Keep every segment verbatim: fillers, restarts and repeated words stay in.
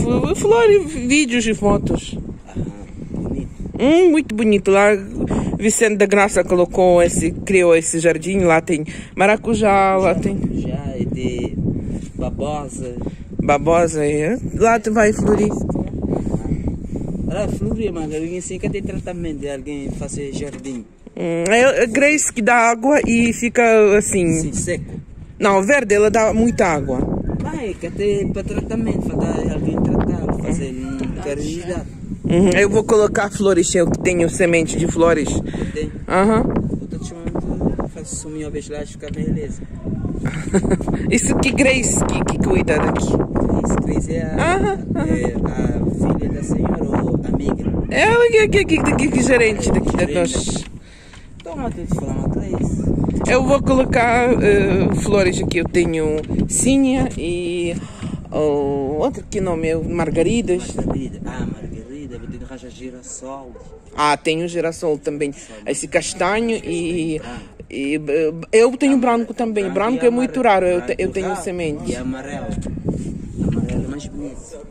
flores, vídeos e fotos. Ah, bonito. Hum, muito bonito. Lá Vicente da Graça colocou esse, criou esse jardim. Lá tem maracujá, lá tem... Já é de babosa. Babosa, é? Lá tu vai florir. Olha, florir, mano. Alguém assim que tem tratamento de alguém fazer jardim. Hum, é a Grace que dá água e fica assim... Sim, seco. Não, verde, ela dá muita água. Vai, que até para tratamento, para dar alguém tratar, fazer um caridade. Uhum. Eu vou colocar flores, eu que tenho semente de flores. Tem? Aham. Eu estou te chamando, faço sumir uma vez lá e ficar beleza. Isso que Grace que, que cuida daqui. Grace, Grace é a, Aham, é a filha da senhora ou amiga? Ela que é que, que, que, que gerente daqui da Gerente. nós. Toma, tu te falar uma Grace. Eu vou colocar uh, flores aqui. Eu tenho Cínea e oh, outro que nome é Margaridas. Margarida. Ah, Margarida, vou ter que arranjar girassol. Ah, tenho girassol também. Esse castanho e, e uh, eu tenho branco também. Branco Branco e é muito amarelo. raro. Eu, te, eu Branco tenho raro. semente. E amarelo. Amarelo é mais bonito.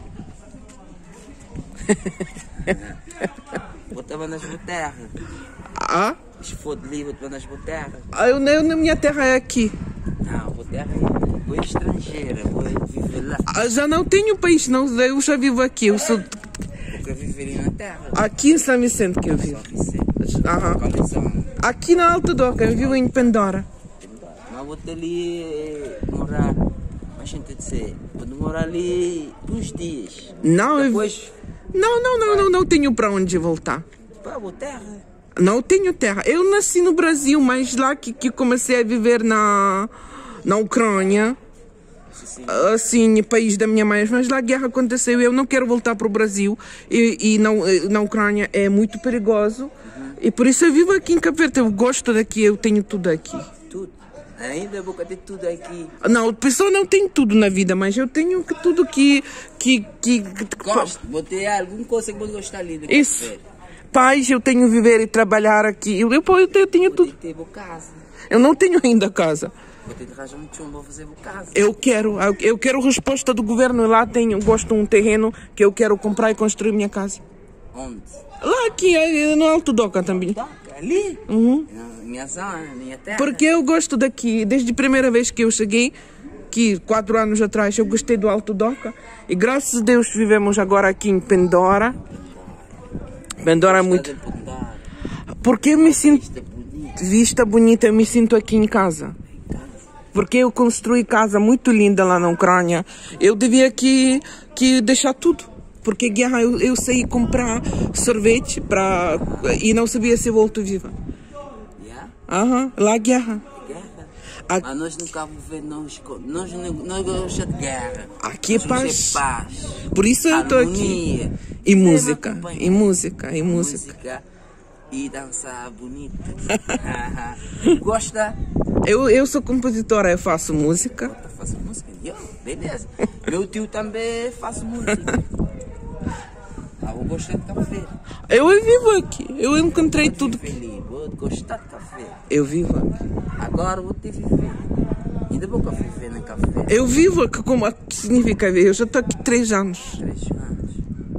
Botava nas boterras. Ah? Se for de livro, botava nas boterras. Ah, eu, eu, na minha terra é aqui. Não, boterra é vou estrangeira, vou viver lá. Ah, já não tenho país, não. Eu já vivo aqui. Eu sou Porque eu viveria na terra. aqui em São Vicente que eu vivo. Só Vicente. Aham. Condição. Aqui na Alta Doca, eu vivo em Pandora. Mas vou ter ali eh, morar. Mas gente dizer, vou demorar ali uns dias. Não, eu... Depois, não, não, não, não, não tenho para onde voltar. para a terra. Não tenho terra. Eu nasci no Brasil, mas lá que, que comecei a viver na, na Ucrânia, Sim. assim, país da minha mãe, mas lá a guerra aconteceu. Eu não quero voltar para o Brasil e, e na, na Ucrânia é muito perigoso. Uhum. E por isso eu vivo aqui em Cabo Verde. Eu gosto daqui, eu tenho tudo aqui. Tudo. Ainda vou ter tudo aqui. Não, a pessoa não tem tudo na vida, mas eu tenho que- tudo que... que, que, que Gosto. Vou ter alguma coisa que vou gostar ali. Do Isso. café. Paz, eu tenho viver e trabalhar aqui. Eu, eu, eu, eu tenho Vou tudo. ter que ter casa. Eu não tenho ainda casa. Vou ter que arranjar um chumbo, vou fazer casa. Eu quero, eu- eu quero resposta do governo. Lá tenho, gosto de um terreno que eu quero comprar e construir minha casa. Onde? Lá aqui, eh, no Alto Doca também. Toca, ali. Uhum. Na minha zona, na minha terra. Porque eu gosto daqui. Desde a primeira vez que eu cheguei, que quatro anos atrás, eu gostei do Alto Doca. E graças a Deus vivemos agora aqui em Pandora. Pandora é muito... Porque eu me sinto... Vista bonita, eu me sinto aqui em casa. Porque eu construí casa muito linda lá na Ucrânia. Eu devia que, que deixar tudo. Porque guerra, eu, eu saí comprar sorvete pra, e não sabia se volto viva. Yeah? Aham, lá guerra. Guerra? A- Mas nós nunca vamos ver, nós, nós, nós gostamos de guerra. Aqui é Nós paz. gostamos de paz. Por isso eu estou aqui. Harmonia. E Sempre música, acompanhar. e música, e música. Música e dançar bonito. Gosta? Eu, eu sou compositora, eu faço música. Eu faço música. Eu, beleza. Meu tio também faz música. Ah, vou gostar de café. Eu vivo aqui, eu encontrei tudo. Feliz, vou gostar de café. Eu vivo aqui. Agora vou ter que viver. Ainda vou viver no café. Eu vivo aqui, como o que significa viver? Eu já estou aqui três anos. Três anos.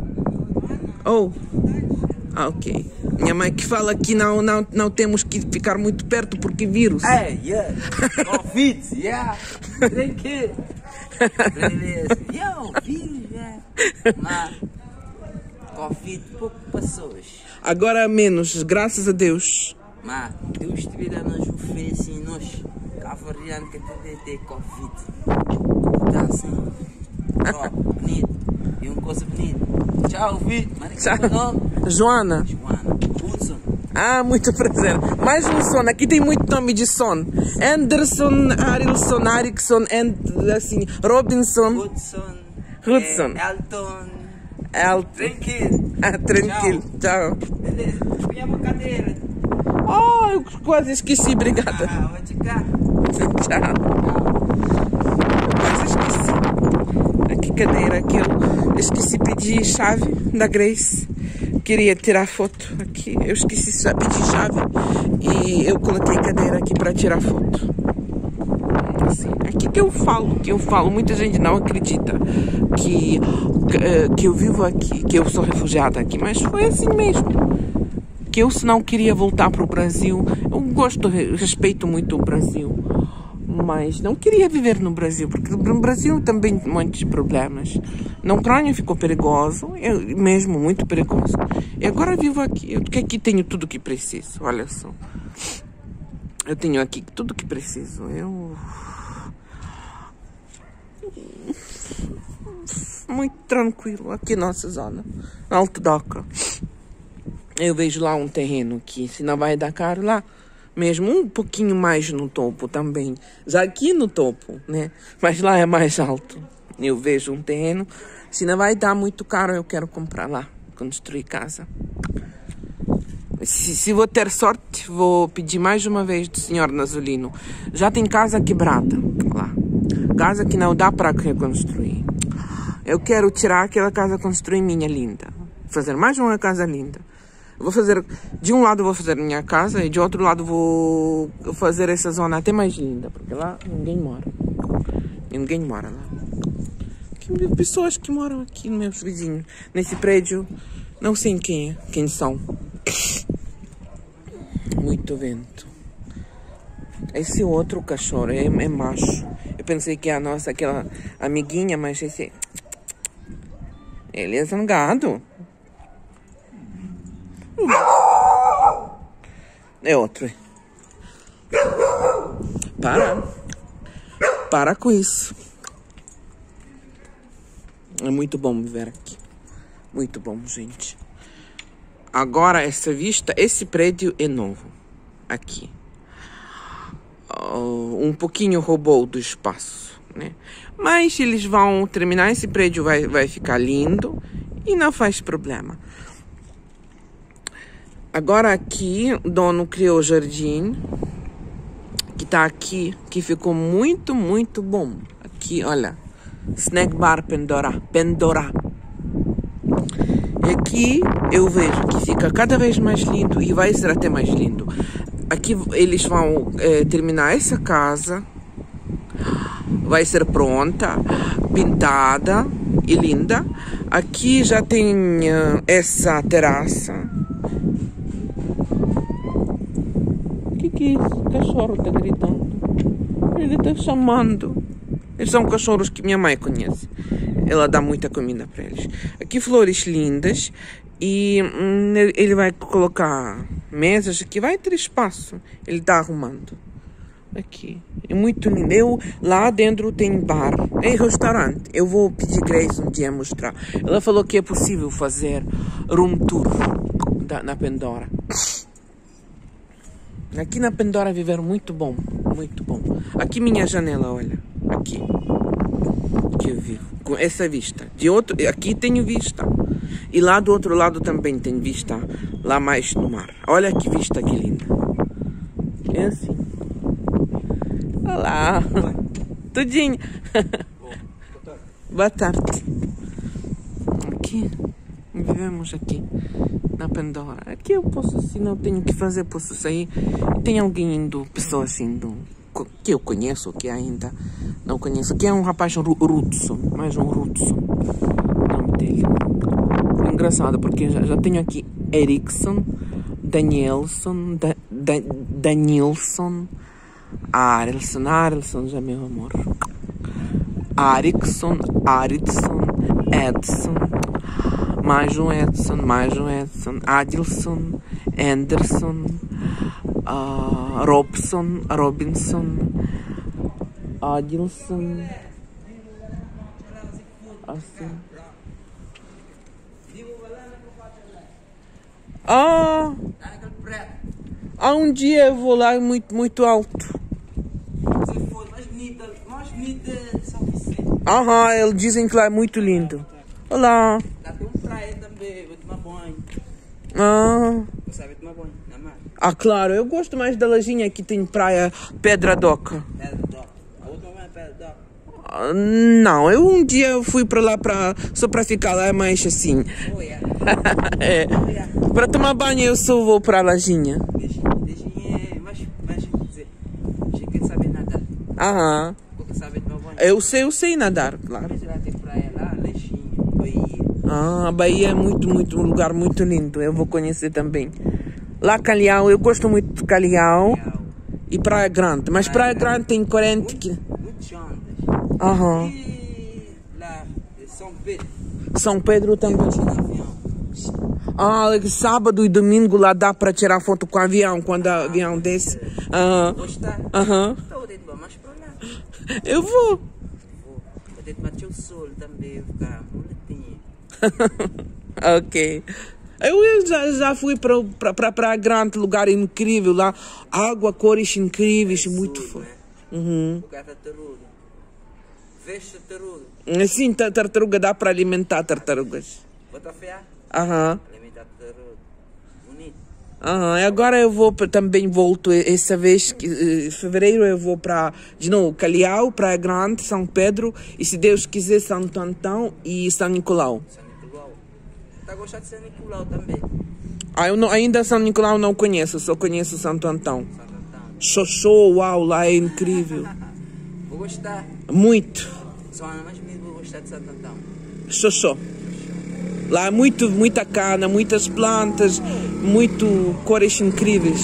Oh, ah, ok. Minha mãe que fala que não, não, não temos que ficar muito perto porque vírus. Hey, yeah. Covid, yeah. Tranquilo. Beleza. Yo, vírus, yeah. Mas, Covid, pouco pessoas. Agora menos, graças a Deus. Mas, Deus te vira nos oferece em nós. Cavariano que tem de ter Covid. Tá assim. Ó, bonito. E uma coisa bonita. Tchau, Vi. Tchau. Joana. Joana. Hudson. Ah, muito prazer. Mais um son. Aqui tem muito nome de son. Anderson, Arilson, Arickson, and, assim, Robinson. Hudson. Hudson. É, Elton. El... Tranquilo. Ah, tranquilo. Tchau. Beleza. Põe a cadeira. Oh, eu quase esqueci. Obrigada. Ah, vou te cá. Tchau. Quase esqueci. Aqui cadeira que eu esqueci de pedir chave da Grace. Queria tirar foto aqui. Eu esqueci de pedir chave e eu coloquei cadeira aqui para tirar foto. Assim. Aqui que eu falo, que eu falo. Muita gente não acredita que, que, que eu vivo aqui, que eu sou refugiada aqui. Mas foi assim mesmo. Que eu, se não queria voltar para o Brasil, eu gosto, respeito muito o Brasil. Mas não queria viver no Brasil, porque no Brasil também tem muitos problemas. Na Ucrânia ficou perigoso, eu, mesmo muito perigoso. E agora vivo aqui, eu aqui tenho tudo que preciso, olha só. Eu tenho aqui tudo que preciso. Eu... Muito tranquilo, aqui nossa zona, Alto Doca. Eu vejo lá um terreno que, se não vai dar caro lá, mesmo um pouquinho mais no topo também. Já aqui no topo, né? Mas lá é mais alto. Eu vejo um terreno. Se não vai dar muito caro, eu quero comprar lá. Construir casa. Se, se vou ter sorte, vou pedir mais uma vez do senhor Nazolino. Já tem casa quebrada lá. Casa que não dá para reconstruir. Eu quero tirar aquela casa, construir minha linda. Fazer mais uma casa linda. Vou fazer, de um lado vou fazer minha casa e de outro lado vou fazer essa zona até mais linda, porque lá ninguém mora. Ninguém mora lá. Tem pessoas que moram aqui, meus vizinhos, nesse prédio, não sei quem é, quem são. Muito vento. Esse outro cachorro é, é macho. Eu pensei que é a nossa, aquela amiguinha, mas esse... Ele é zangado. É outro. Para. Para com isso. É muito bom viver aqui. Muito bom, gente. Agora, essa vista, esse prédio é novo. Aqui. Uh, um pouquinho roubou do espaço, né? Mas eles vão terminar, esse prédio vai, vai ficar lindo e não faz problema. Agora aqui, o dono criou o jardim, que tá aqui, que ficou muito, muito bom. Aqui, olha, Snack Bar Pandora, Pandora. E aqui eu vejo que fica cada vez mais lindo e vai ser até mais lindo. Aqui eles vão é, terminar essa casa, vai ser pronta, pintada e linda. Aqui já tem uh, essa terraça. Que isso? O cachorro está gritando. Ele está chamando. Eles são cachorros que minha mãe conhece. Ela dá muita comida para eles. Aqui flores lindas. E hum, ele vai colocar mesas aqui. Vai ter espaço. Ele está arrumando. Aqui. É muito lindo. Eu, lá dentro tem bar. É restaurante. Eu vou pedir Grace um dia mostrar. Ela falou que é possível fazer room tour da, na Pandora. Aqui na Pandora viveram muito bom, muito bom. Aqui minha janela, olha, aqui, que eu vivo, com essa vista. De outro, aqui tenho vista. E lá do outro lado também tem vista, lá mais no mar. Olha que vista que linda. É assim. Olá. Tudinho. Boa tarde. Aqui, vivemos aqui. Na Pandora. Aqui eu posso, se não tenho o que fazer, posso sair. E tem alguém indo, pessoa assim, do, que eu conheço, que ainda não conheço. Que é um rapaz, um Rudson, mais um Rudson, o nome dele. É engraçado, porque já, já tenho aqui Erickson, Danielson, da, da, Danilson, Arelson, Arelson já é meu amor. Erickson, Aridson, Edson. Mais um Edson, mais um Edson, Adilson, Anderson, uh, Robson, Robinson, Adilson, assim. Ah, há um dia eu vou lá muito, muito alto. Se for mais bonita, mais bonita, São Vicente. Aham, eles dizem que lá é muito lindo. Olá. Lá tem um praia também, vou tomar banho. Ah. Você sabe tomar banho na mar? Ah, claro, eu gosto mais da lajinha que tem praia Pedra Doca. Pedra Doca. A outra não é Pedra Doca? Ah, não, eu um dia fui para lá pra, só para ficar lá mais assim. Oh, yeah. É. Oh, yeah. Para tomar banho eu só vou para a lajinha. Deixinha é mais, mais, quer dizer, chega de saber nadar. Aham. Porque sabe Eu sei, eu sei nadar, claro. Mas lá tem praia lá, Leixinho, Bahia. Ah, a Bahia é muito, muito, um lugar muito lindo. Eu vou conhecer também. Lá Calhau, eu gosto muito de Calhau e Praia Grande. Mas Praia Grande tem quarenta quilômetros. Muitas ondas. Aham. E lá, São Pedro. São Pedro também. Eu tinha avião. Ah, sábado e domingo lá dá para tirar foto com o avião, quando o avião desce. Aham. Gostar? Aham. Estou dentro do mais para lá. Eu vou. Vou. Eu dentro bater o sol também, vou ficar bonitinho. Ok. Eu, eu já, já fui para Praia Grande, lugar incrível lá. Água, cores incríveis, muito Sul, forte. né? Uhum. Lugar tartaruga. Veste tartaruga. Assim, ta- tartaruga dá para alimentar tartarugas. Bota fé. Aham. Alimentar tartaruga. Bonito. Aham. E agora eu vou pra- também volto e- essa vez, que, eh, em fevereiro eu vou para, de novo, Calhau, Praia Grande, São Pedro e, se Deus quiser, Santo Antão e São Nicolau. São Nicolau. Tá gostando de São Nicolau também? Ah, eu não, ainda São Nicolau não conheço, só conheço Santo Antão. Santo Antão. Xoxô, uau, lá é incrível. Vou gostar. Muito. Só Ana, mas mesmo vou gostar de Santo Antão. Xoxô. Lá é muito, muita cana, muitas plantas, muito cores incríveis.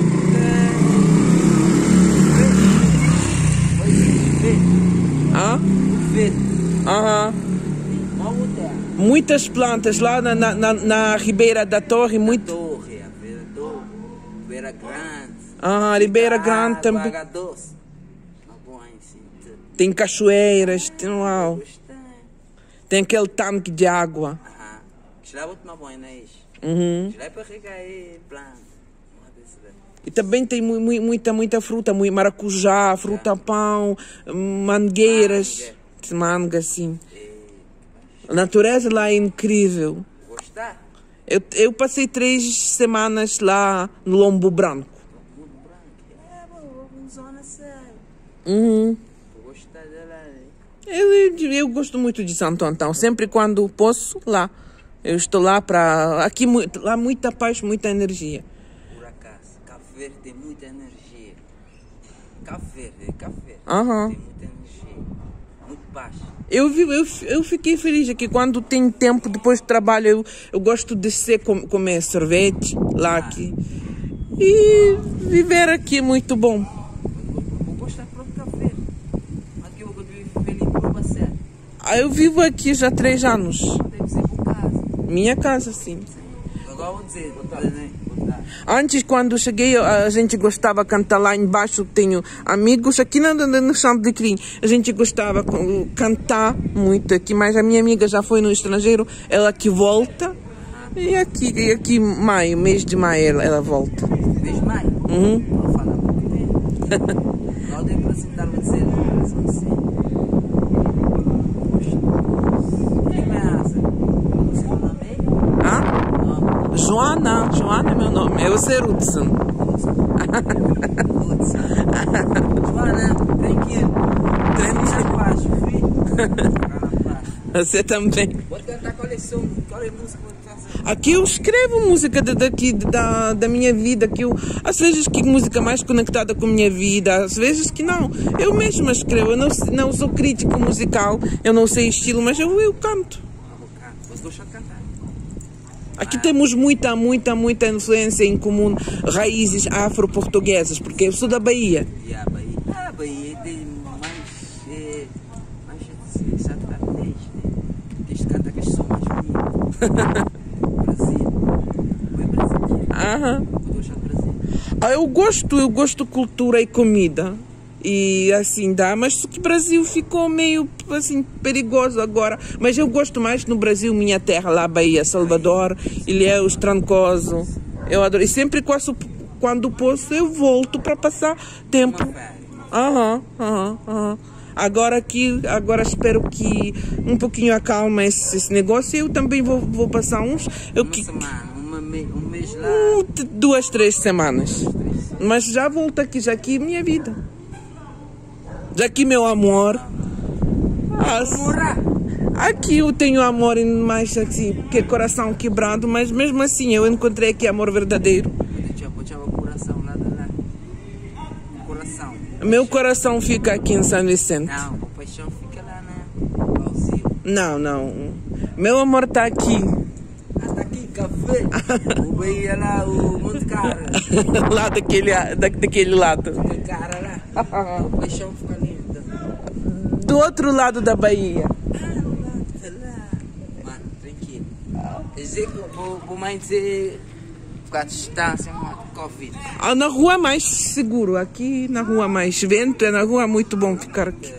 Ah? Verde. Aham. Nova terra. Muitas plantas lá na, na, na, na Ribeira da Torre, muito. Torre, a Beira Torre. Beira Grande. Ah, Ribeira Grande também. Água doce. Uma boa em si. Tem cachoeiras, tem, uau. Gostei. Tem aquele tanque de água. Aham. Já vou tomar banho, não é isso? Uhum. Já é para regar aí, plano. E também tem mu mu muita, muita fruta, muito maracujá, fruta-pão, mangueiras, manga, assim. A natureza lá é incrível. Gostar? Eu, eu passei três semanas lá no Lombo Branco. Muito branco. É, vou com zona séria. Uhum. Vou gostar dela. Eu, eu, eu gosto muito de Santo Antão, sempre quando posso, lá. Eu estou lá para... Aqui, lá muita paz, muita energia. Por acaso, Cabo Verde tem muita energia. Cabo Verde, Cabo Verde. Aham. Tem muita energia. Muito paz. Eu, vi, eu, eu fiquei feliz aqui quando tem tempo, depois do trabalho, eu, eu gosto de descer, com, comer sorvete lá aqui. E viver aqui é muito bom. Vou gostar do próprio Cabo Verde. Aqui eu vou viver feliz por você. Ah, eu vivo aqui já há três anos. Deve ser por casa. Minha casa, sim. Agora vou dizer, botar, né? Botar. Antes, quando cheguei, a gente gostava de cantar lá embaixo. Tenho amigos aqui no, no, no Santo de Crim. A gente gostava de cantar muito aqui, mas a minha amiga já foi no estrangeiro. Ela que volta. E aqui, e aqui maio, mês de maio, ela, ela volta. Mês de maio? Uhum. Vou falar um pouquinho. Não deu para sentar a dizer, não sei. Quem é essa? O seu nome é? Ah? Não. Joana. Joana é meu nome. Eu sou Hudson. Joana, tranquilo. Tranquilo, baixo, filho. Você também. Vou cantar qual é som, qual é a música que você fazer. Aqui eu escrevo música de- daqui, da, da minha vida. Que eu, às vezes que música mais conectada com a minha vida, às vezes que não. Eu mesma escrevo. Eu não, não sou crítica musical, eu não sei estilo, mas eu, eu canto. Você gosta de cantar? Aqui temos muita, muita, muita influência em comum, raízes afro-portuguesas, porque eu sou da Bahia. E a Bahia? Ah, a Bahia tem mais, é, mais é, sertanejo, né? Eles cantam que são mais bonitos. Brasil. Não é Brasil? Aham. Eu gosto do Brasil. Ah, eu gosto, eu gosto de cultura e comida. E assim dá, mas só que o Brasil ficou meio assim perigoso agora. Mas eu gosto mais no Brasil, minha terra, lá Bahia, Salvador, Ilhéus, Trancoso. Eu adoro. E sempre quando, quando posso eu volto para passar tempo. Uma férias. Aham, aham, aham. Agora aqui, agora espero que um pouquinho acalma esse, esse negócio. Eu também vou, vou passar uns. Eu Uma que, semana, uma me, um mês lá. um, duas, três semanas. Mas já volto aqui, já aqui minha vida. Já aqui meu amor. As- Morar. aqui eu tenho amor em mais assim, que é coração quebrado, mas mesmo assim eu encontrei aqui amor verdadeiro. Deixa eu botar o coração lá de lá. O coração. Meu coração fica aqui em São Vicente. Não, com paixão Não, não. Meu amor está aqui. Ah, tá aqui, café. O Bahia lá, o Monte Cara. Lá daquele, da, daquele lado. Monte Cara lá. O paixão fica lindo. Do outro lado da Bahia. Ah, lá. Mano, tranquilo. Quer dizer que vou, vou mais dizer... Ficar à distância, mano, Covid. Ah, na rua mais seguro. Aqui na rua mais vento. É na rua muito bom ficar aqui.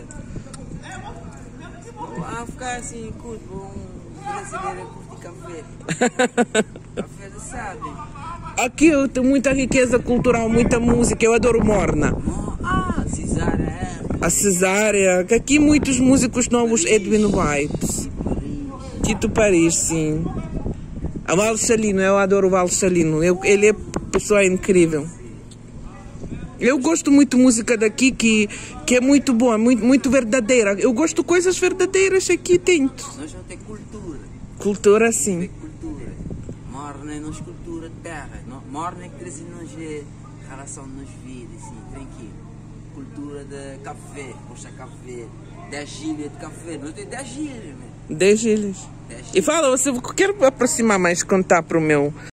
Vou ficar assim, curto. Um brasileiro curte café. Café, você sabe. Aqui eu tenho muita riqueza cultural, muita música. Eu adoro Morna. Ah, Cesária, é. A Cesária. Aqui muitos músicos novos. Edwin White. Tito Paris, sim. A Val Salino, eu adoro o Val Salino. Eu, ele é pessoa incrível. Eu gosto muito de música daqui que, que é muito boa, muito, muito verdadeira. Eu gosto de coisas verdadeiras aqui dentro. Nós não temos cultura. Cultura, sim. Tem cultura. Morna é nos cultura terra. Morna é que traz nos relação nos vidas, assim, tranquilo. Cultura de café, puxa café, dez gírias de café. Não tem dez gírias, né? dez gírias. E fala, você quer aproximar mais, contar para o meu